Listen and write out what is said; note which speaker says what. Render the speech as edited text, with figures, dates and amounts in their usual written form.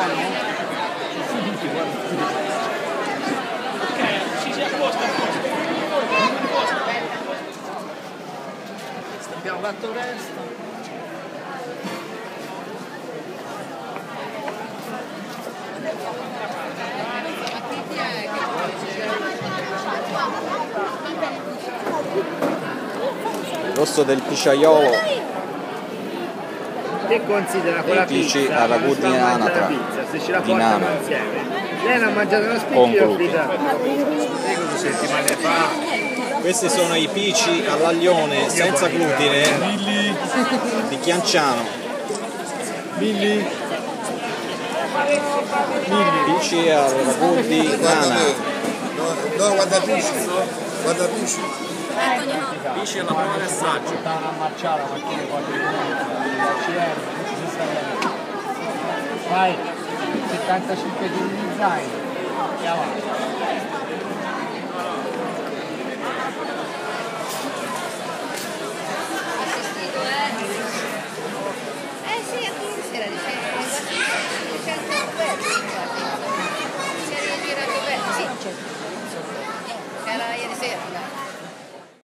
Speaker 1: Sì, a posto. Abbiamo fatto presto.
Speaker 2: Il rosso del pisciaiolo.
Speaker 3: Che considera quella
Speaker 2: Pici
Speaker 3: pizza
Speaker 2: alla ragù di anatra,
Speaker 3: se ce la
Speaker 2: di
Speaker 3: portano
Speaker 2: nana.
Speaker 3: insieme. Lei non ha mangiato una spicchia
Speaker 2: Con
Speaker 3: io ho
Speaker 2: glutine.
Speaker 3: frizzato. 2 settimane fa.
Speaker 2: Questi sono i pici all'aglione senza glutine di Chianciano.
Speaker 3: Billy.
Speaker 2: Pici al ragù di nana.
Speaker 4: No, guarda Pisci. Guarda Pisci.
Speaker 2: Pisci alla prova di assaggio.
Speaker 1: Una marciata, macchine 4 Vai, 75 kg di zaino e avanti.